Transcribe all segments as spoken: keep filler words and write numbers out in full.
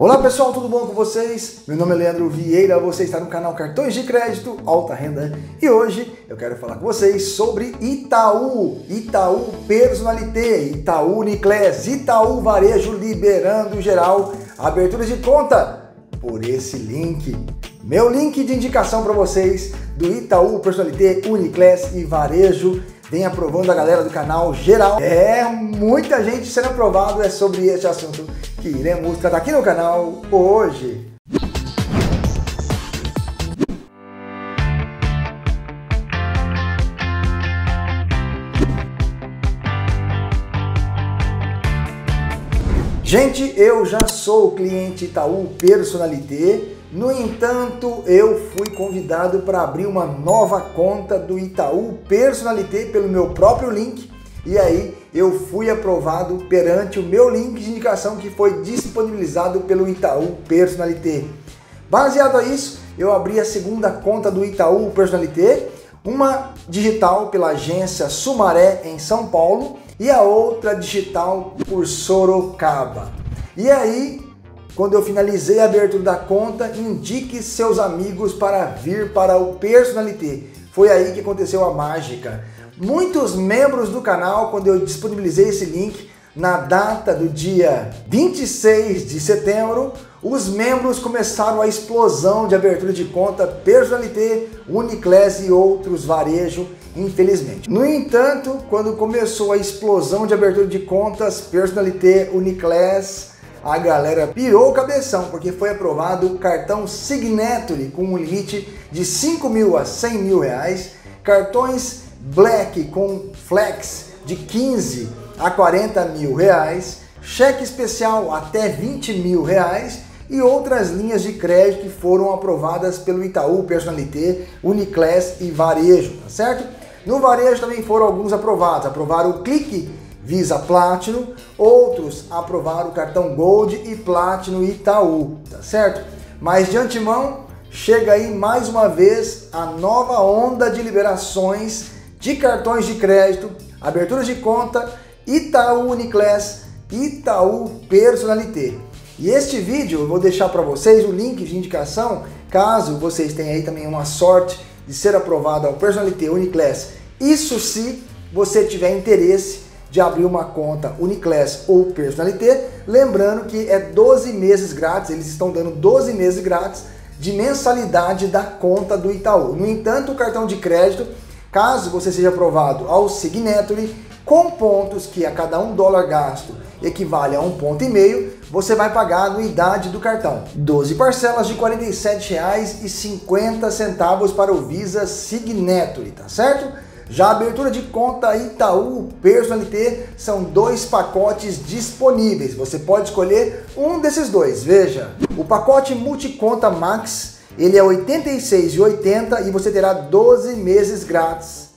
Olá pessoal, tudo bom com vocês? Meu nome é Leandro Vieira, você está no canal Cartões de Crédito Alta Renda e hoje eu quero falar com vocês sobre Itaú, Itaú Personalité, Itaú Uniclass, Itaú Varejo liberando geral abertura de conta por esse link. Meu link de indicação para vocês do Itaú Personalité, Uniclass e Varejo. Vem aprovando a galera do canal geral. É, muita gente sendo aprovado, é sobre este assunto que iremos tratar aqui no canal hoje. Gente, eu já sou cliente Itaú Personalité. No entanto, eu fui convidado para abrir uma nova conta do Itaú Personalité pelo meu próprio link e aí eu fui aprovado perante o meu link de indicação que foi disponibilizado pelo Itaú Personalité. Baseado a isso, eu abri a segunda conta do Itaú Personalité, uma digital pela agência Sumaré em São Paulo e a outra digital por Sorocaba. E aí, quando eu finalizei a abertura da conta, indique seus amigos para vir para o Personalité. Foi aí que aconteceu a mágica. Muitos membros do canal, quando eu disponibilizei esse link, na data do dia vinte e seis de setembro, os membros começaram a explosão de abertura de conta Personalité, Uniclass e outros varejo, infelizmente. No entanto, quando começou a explosão de abertura de contas Personalité, Uniclass, a galera pirou o cabeção, porque foi aprovado o cartão Signature com um limite de cinco mil a cem mil reais, cartões Black com Flex de quinze a quarenta mil reais, cheque especial até vinte mil reais e outras linhas de crédito que foram aprovadas pelo Itaú Personalité, Uniclass e Varejo, tá certo? No Varejo também foram alguns aprovados, aprovaram o Clique Visa Platinum, outros aprovaram o cartão Gold e Platinum Itaú, tá certo? Mas de antemão, chega aí mais uma vez a nova onda de liberações de cartões de crédito, abertura de conta, Itaú Uniclass, Itaú Personalité. E este vídeo eu vou deixar para vocês o link de indicação, caso vocês tenham aí também uma sorte de ser aprovado ao Personalité, Uniclass. Isso se você tiver interesse de abrir uma conta Uniclass ou Personalité, lembrando que é doze meses grátis, eles estão dando doze meses grátis de mensalidade da conta do Itaú. No entanto, o cartão de crédito, caso você seja aprovado ao Signature, com pontos que a cada um dólar gasto equivale a um ponto e meio, você vai pagar a anuidade do cartão. doze parcelas de quarenta e sete reais e cinquenta centavos para o Visa Signature, tá certo? Já a abertura de conta Itaú Personalité são dois pacotes disponíveis. Você pode escolher um desses dois. Veja, o pacote Multiconta Max, ele é oitenta e seis reais e oitenta centavos e você terá doze meses grátis.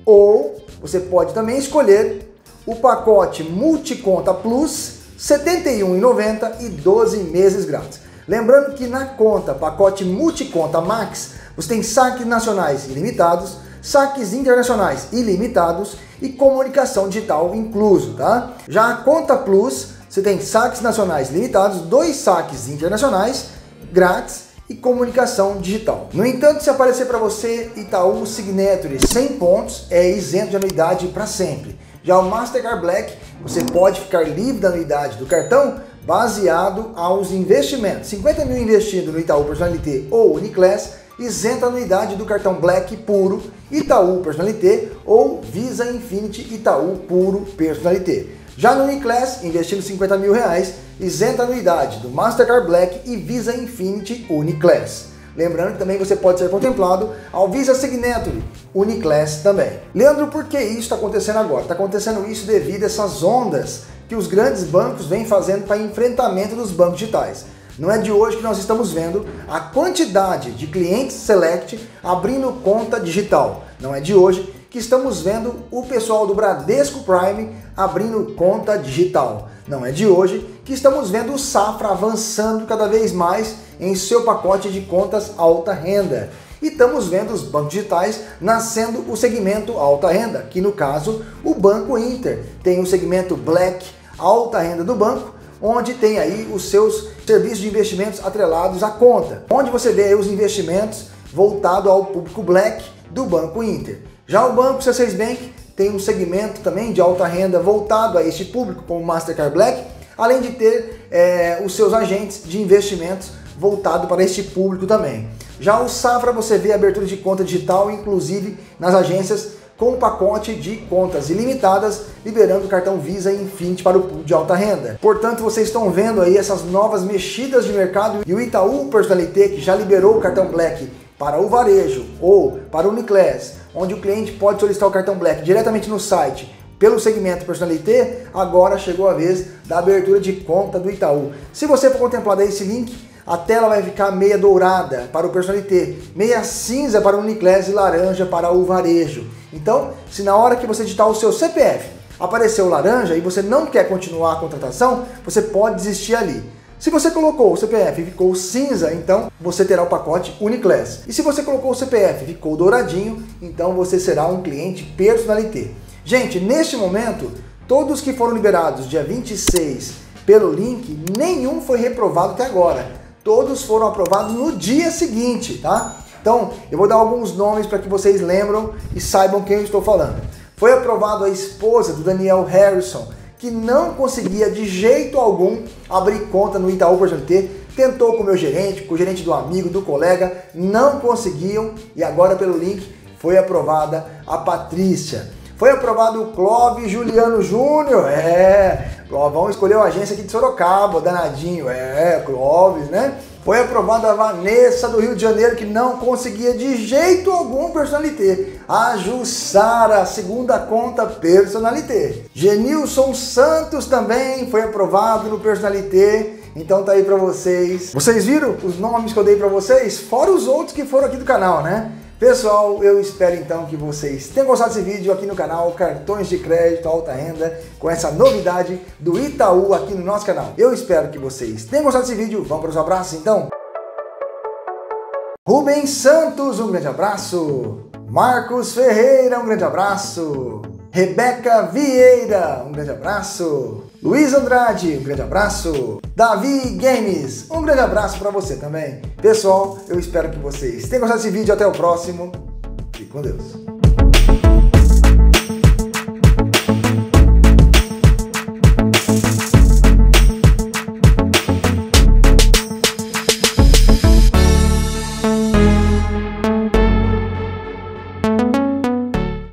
Ou você pode também escolher o pacote Multiconta Plus, setenta e um reais e noventa centavos e doze meses grátis. Lembrando que na conta pacote Multiconta Max, você tem saques nacionais ilimitados, saques internacionais ilimitados e comunicação digital incluso, tá? Já a conta Plus, você tem saques nacionais limitados, dois saques internacionais grátis e comunicação digital. No entanto, se aparecer para você Itaú Signature cem pontos, é isento de anuidade para sempre. Já o Mastercard Black, você pode ficar livre da anuidade do cartão baseado aos investimentos. cinquenta mil investido no Itaú Personalité ou Uniclass, isenta a anuidade do cartão Black puro Itaú Personalité ou Visa Infinity Itaú puro Personalité. Já no Uniclass, investindo cinquenta mil reais, isenta a anuidade do Mastercard Black e Visa Infinity Uniclass. Lembrando que também você pode ser contemplado ao Visa Signature Uniclass também. Leandro, por que isso está acontecendo agora? Está acontecendo isso devido a essas ondas que os grandes bancos vêm fazendo para enfrentamento dos bancos digitais. Não é de hoje que nós estamos vendo a quantidade de clientes Select abrindo conta digital. Não é de hoje que estamos vendo o pessoal do Bradesco Prime abrindo conta digital. Não é de hoje que estamos vendo o Safra avançando cada vez mais em seu pacote de contas alta renda. E estamos vendo os bancos digitais nascendo o segmento alta renda, que no caso o Banco Inter tem o segmento Black, alta renda do banco, onde tem aí os seus serviços de investimentos atrelados à conta, onde você vê aí os investimentos voltados ao público Black do Banco Inter. Já o Banco C seis Bank tem um segmento também de alta renda voltado a este público, como o Mastercard Black, além de ter é, os seus agentes de investimentos voltado para este público também. Já o Safra você vê a abertura de conta digital, inclusive nas agências, com um pacote de contas ilimitadas, liberando o cartão Visa e Infinity para o público de alta renda. Portanto, vocês estão vendo aí essas novas mexidas de mercado, e o Itaú Personalité, que já liberou o cartão Black para o varejo ou para o Uniclass, onde o cliente pode solicitar o cartão Black diretamente no site pelo segmento Personalité, agora chegou a vez da abertura de conta do Itaú. Se você for contemplado esse link, a tela vai ficar meia dourada para o Personalité, meia cinza para o Uniclass e laranja para o varejo. Então, se na hora que você digitar o seu C P F apareceu laranja e você não quer continuar a contratação, você pode desistir ali. Se você colocou o C P F e ficou cinza, então você terá o pacote Uniclass. E se você colocou o C P F e ficou douradinho, então você será um cliente Personalité. Gente, neste momento, todos que foram liberados dia vinte e seis pelo link, nenhum foi reprovado até agora. Todos foram aprovados no dia seguinte, tá? Então, eu vou dar alguns nomes para que vocês lembram e saibam quem eu estou falando. Foi aprovado a esposa do Daniel Harrison, que não conseguia de jeito algum abrir conta no Itaú Personalité, tentou com o meu gerente, com o gerente do amigo, do colega, não conseguiam, e agora pelo link foi aprovada a Patrícia. Foi aprovado o Clóvis Juliano Júnior, é, Clovão escolheu a agência aqui de Sorocaba, danadinho, é, Clóvis, né? Foi aprovada a Vanessa do Rio de Janeiro, que não conseguia de jeito algum Personalité. A Jussara, segunda conta Personalité. Genilson Santos também foi aprovado no Personalité. Então tá aí pra vocês. Vocês viram os nomes que eu dei pra vocês? Fora os outros que foram aqui do canal, né? Pessoal, eu espero então que vocês tenham gostado desse vídeo aqui no canal Cartões de Crédito Alta Renda, com essa novidade do Itaú aqui no nosso canal. Eu espero que vocês tenham gostado desse vídeo. Vamos para os abraços então? Rubens Santos, um grande abraço. Marcos Ferreira, um grande abraço. Rebeca Vieira, um grande abraço. Luiz Andrade, um grande abraço. Davi Games, um grande abraço para você também. Pessoal, eu espero que vocês tenham gostado desse vídeo. Até o próximo. Fique com Deus.